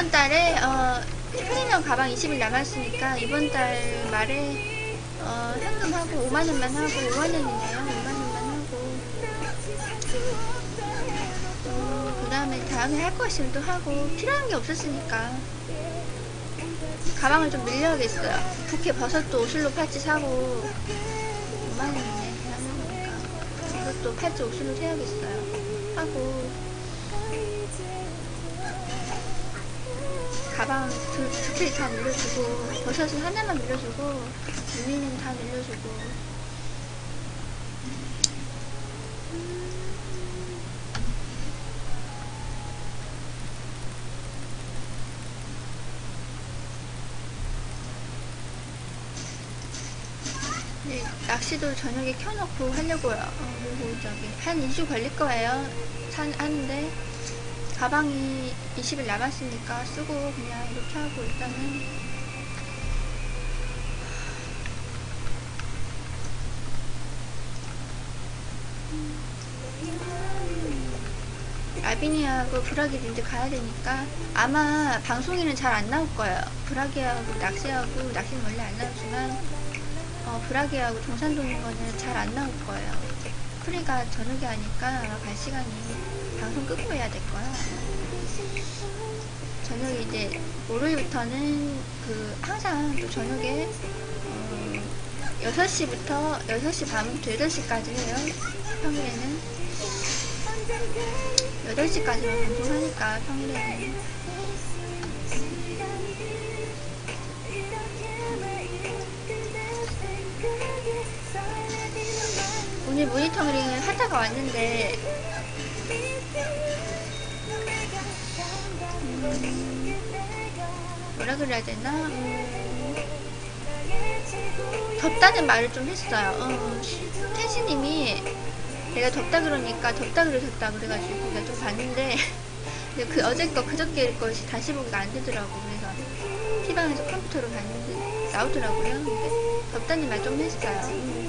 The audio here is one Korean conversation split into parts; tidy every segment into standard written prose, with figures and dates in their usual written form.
이번 달에 프리미엄 가방 20일 남았으니까 이번 달 말에 현금하고 5만원만 하고 5만원이네요. 5만원만 하고 그 다음에 다음에 할 거 있으면 또 하고 필요한 게 없었으니까 가방을 좀 늘려야겠어요. 부케 버섯도 오슬로 팔찌 사고 5만원이네. 계산해보니까 이것도 팔찌 오슬로 사야겠어요. 하고 가방 두 개 다 늘려주고 버섯은 하나만 늘려주고 유미는 다 늘려주고 네, 낚시도 저녁에 켜놓고 하려고요. 그리고 저기 한 2주 걸릴 거예요. 하는데 가방이 20일 남았으니까 쓰고 그냥 이렇게 하고 일단은 아비니하고 브라기도 이제 가야 되니까 아마 방송에는 잘 안 나올 거예요. 브라기하고 낚시는 원래 안 나오지만 브라기하고 동산 도는 거는 잘 안 나올 거예요. 프리가 저녁에 하니까 아마 갈 시간이 방송 끄고 해야 될 거야. 저녁에 이제 월요일부터는 항상 또 저녁에 6시 반부터 8시까지 해요. 평일에는 8시까지만 방송하니까 평일에는 오늘 모니터링을 하다가 왔는데 뭐라 그래야 되나? 덥다는 말을 좀 했어요. 텐시님이 내가 덥다 그러니까 덥다 그러셨다 그래가지고 내가 좀 봤는데 어제 거 그저께 것이 다시 보기가 안 되더라고. 그래서 피방에서 컴퓨터로 봤는데 나오더라고요. 근데 덥다는 말 좀 했어요.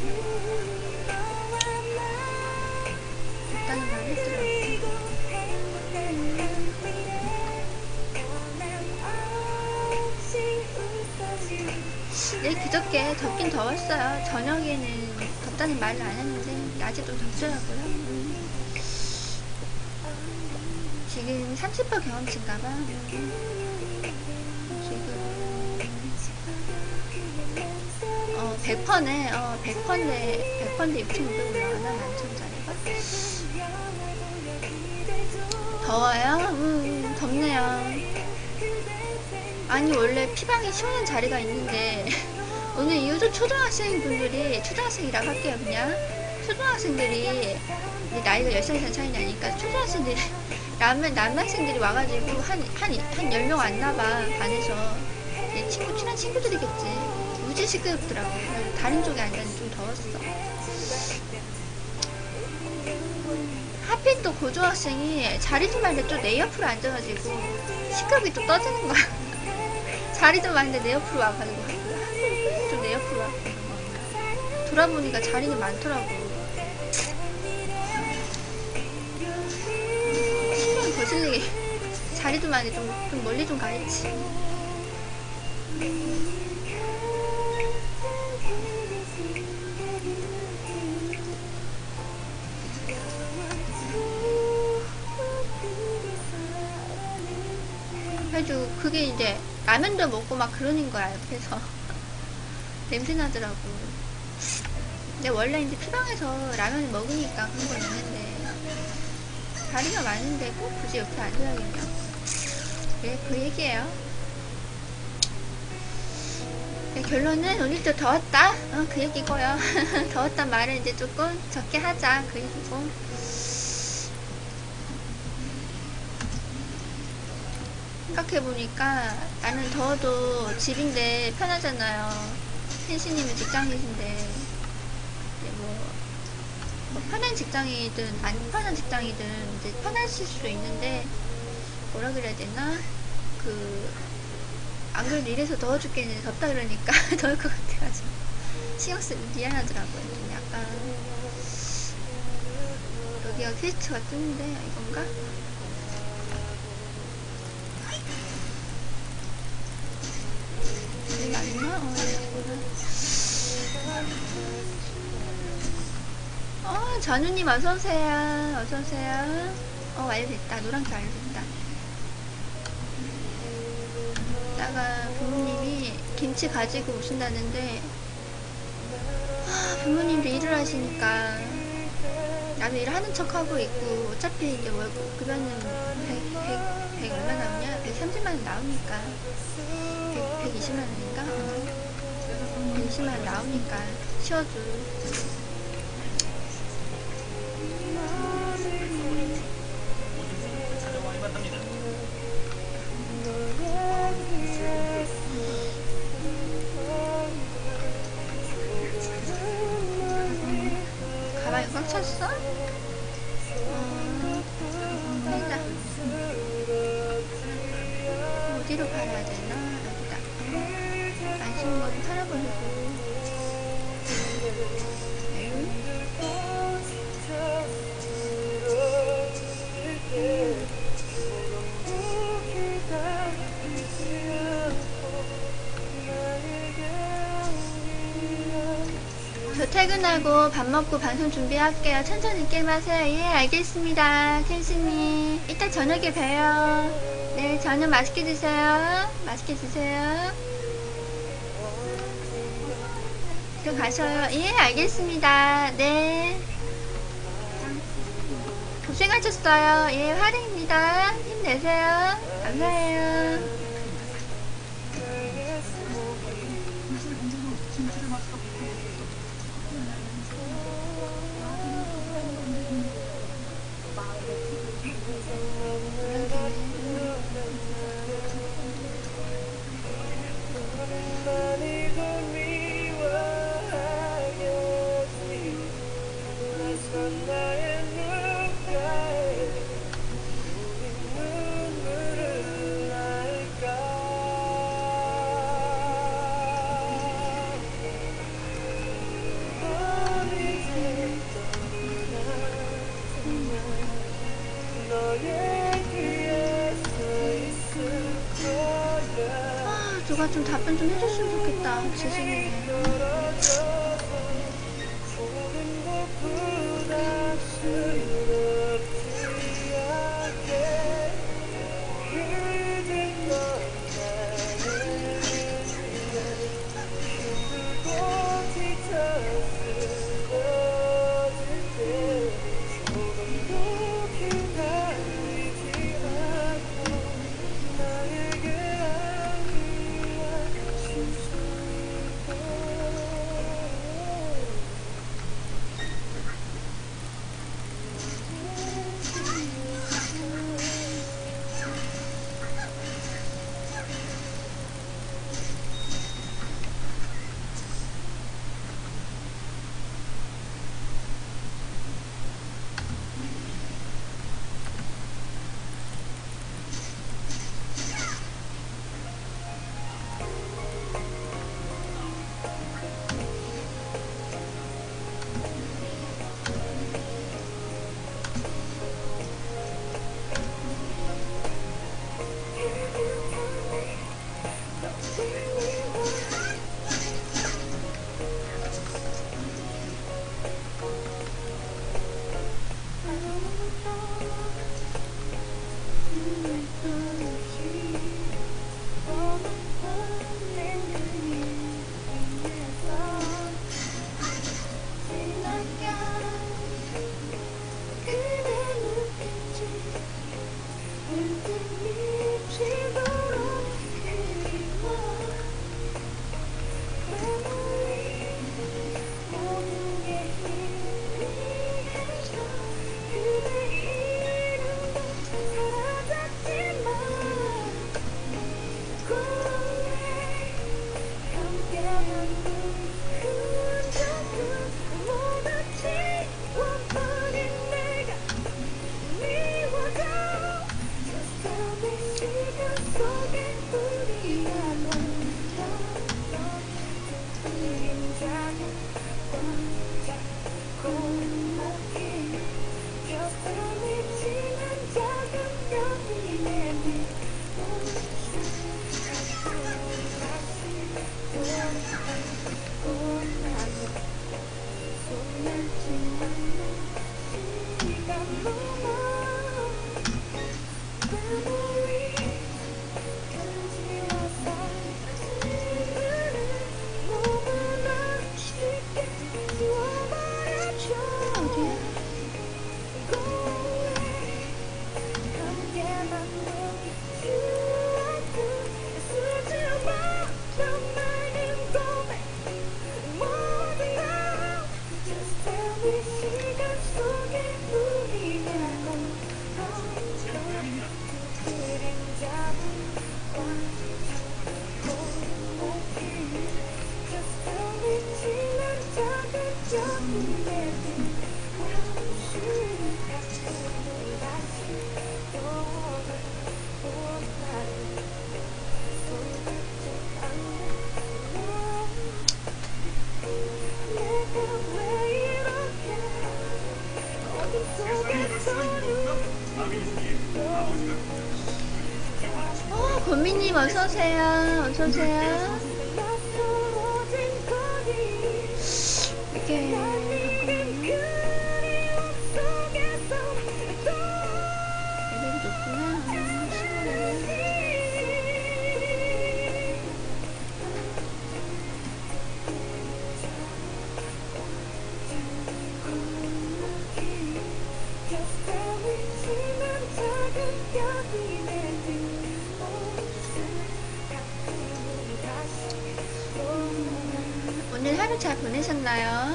덥다는 말 했더라고요. 네, 그저께 덥긴 더웠어요. 저녁에는 덥다는 말을 안 했는데 낮에 좀 덥더라고요. 지금 30% 경험치인가봐. 지금 100%네. 100%인데 6,500 올라가나? 11,000짜리가? 더워요? 덥네요. 아니 원래 피방에 시원한 자리가 있는데 오늘 이후로 초등학생이라고 할게요. 그냥 초등학생들이 나이가 10살 이상 차이 나니까 초등학생들이 남학생들이 와가지고 한 10명 왔나봐. 반에서 내 친한 친구들이겠지. 무지 시끄럽더라고. 다른 쪽에 앉았는데 좀 더웠어. 하필 또 고등학생이 자리 좀 많은데 또 내 옆으로 앉아가지고 시끄럽게 또 떠드는 거야. 자리도 많은데 내 옆으로 와가지고 좀 내 옆으로 와. 돌아보니까 자리는 많더라고. 신경 거슬리게 자리도 많은데 좀 멀리 좀 가야지. 그래가지고 그게 이제 라면도 먹고 막 그러는 거야 옆에서. 냄새 나더라고. 근데 원래 이제 피방에서 라면을 먹으니까 그런 건 있는데 자리가 많은데 꼭 굳이 옆에 앉아야겠냐. 네, 그 얘기예요. 네, 결론은 오늘도 더웠다. 그 얘기고요. 더웠단 말은 이제 조금 적게 하자. 그 얘기고. 생각해보니까 나는 더워도 집인데 편하잖아요. 텐시님은 직장이신데 뭐 편한 직장이든 안 편한 직장이든 이제 편하실 수도 있는데 뭐라 그래야 되나? 안 그래도 이래서 더워 죽겠는데 덥다 그러니까 더울 것 같아가지고 신경 쓰면 미안하더라고요. 좀 약간 여기가 퀘스트가 뜨는데 이건가? 있나? 전우님 어서오세요. 어서오세요. 완료됐다. 노란색 완료됐다. 이따가 부모님이 김치 가지고 오신다는데, 부모님도 일을 하시니까, 나도 일하는 척 하고 있고, 어차피 이제 월급, 급여는 100 얼마 나오냐? 130만원 나오니까. 120만원인가? 120만원 나오니까, 쉬어줘. 가방이 꽉 찼어? 살자. 어디로 팔아야 되나? 여기다. 안심몬 팔아보려고. 저 퇴근하고 밥 먹고 방송 준비할게요. 천천히 게임하세요. 예, 알겠습니다. 켄스님, 이따 저녁에 봬요. 네, 저녁 맛있게 드세요. 맛있게 드세요. 들어가셔요. 예, 알겠습니다. 네, 고생하셨어요. 예, 화ring입니다. 힘내세요. 감사해요. 누가 좀 답변 좀 해줬으면 좋겠다. 죄송해요. 권미님 어서오세요. 어서오세요. 이게 레벨이 높구나. 오늘 하루 잘 보내셨나요?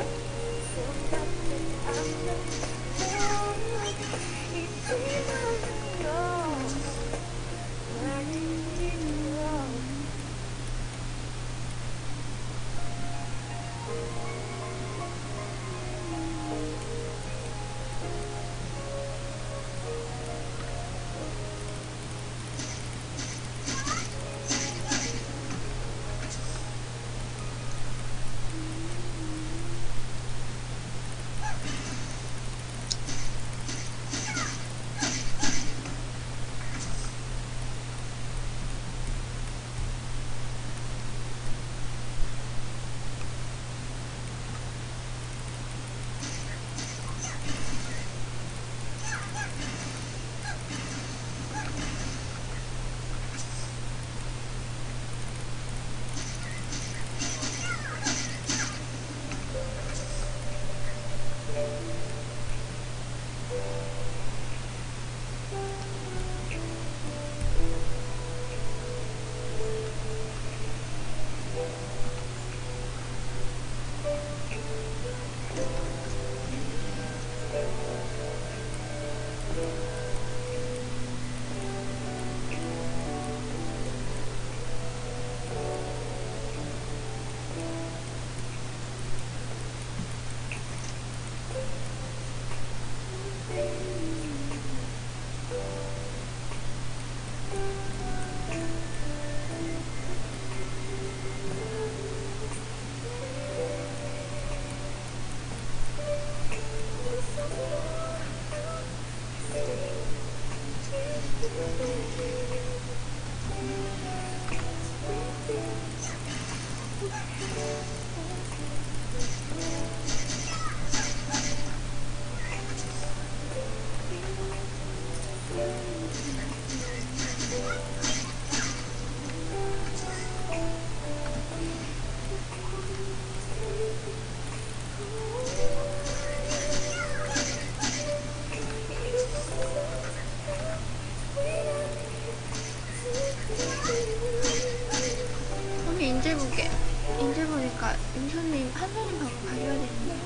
인제 보니까 윤서님, 한솔님 방금 가져야 되는데.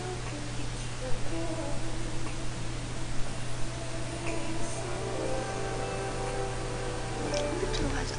컴퓨터로 가자.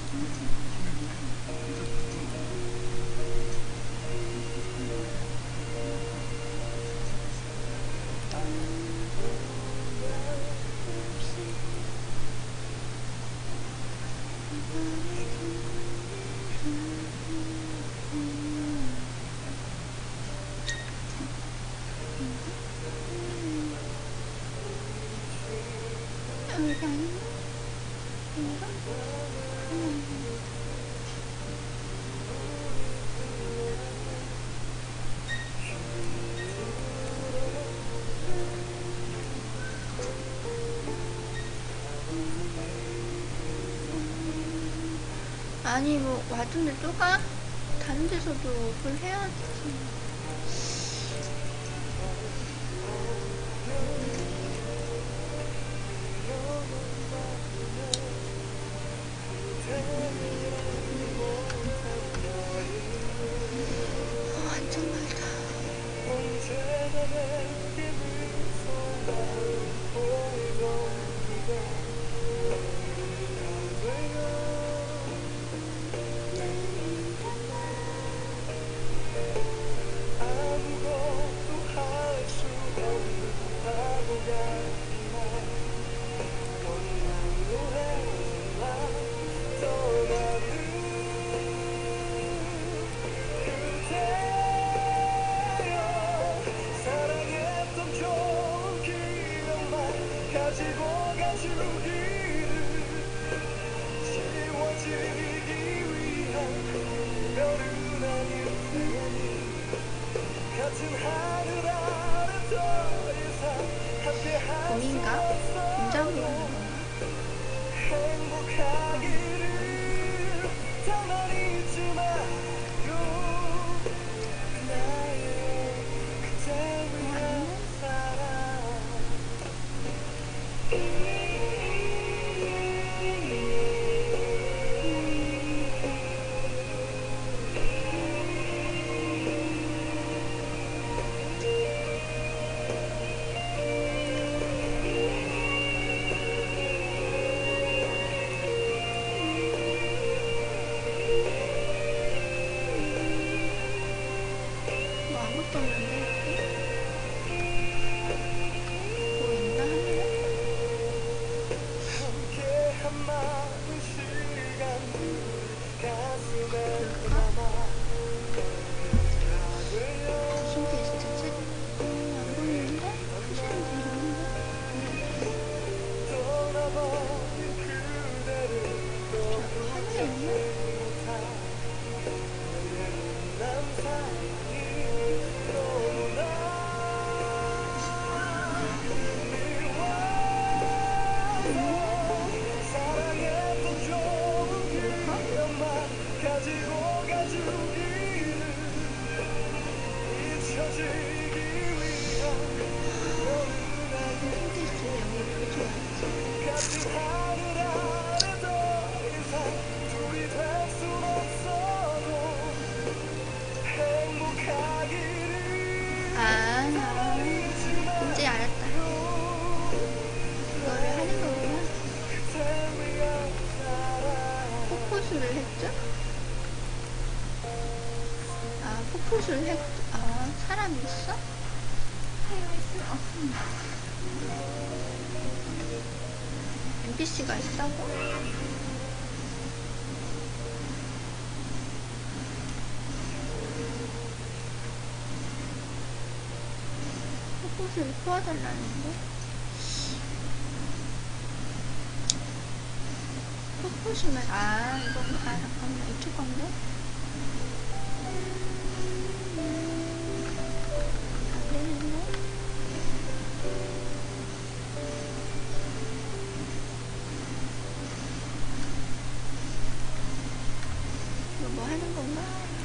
아니 뭐 왔는데 또 가? 다른 데서도 그걸 해야지. 완전 멀다. 봄인가? 봄 잡으러 가는 건가? 뭐 아무것도 없는데 여기? 뭐 있나 하늘에? 신기해 진짜 책 안 보이는데? 표시는 돼 있는데? 저 하늘에 있나? 이제 알았다. 이거를 하는 거구나. 폭포수를 했죠? 아, 폭포수를 했, 아, 사람 있어? NPC가 있다고? 폭포수를 도와달라는데? 폭포수면, 아, 이건, 아, 잠깐만, 이쪽 건데? 안 되는데? 이거 뭐 하는 건가?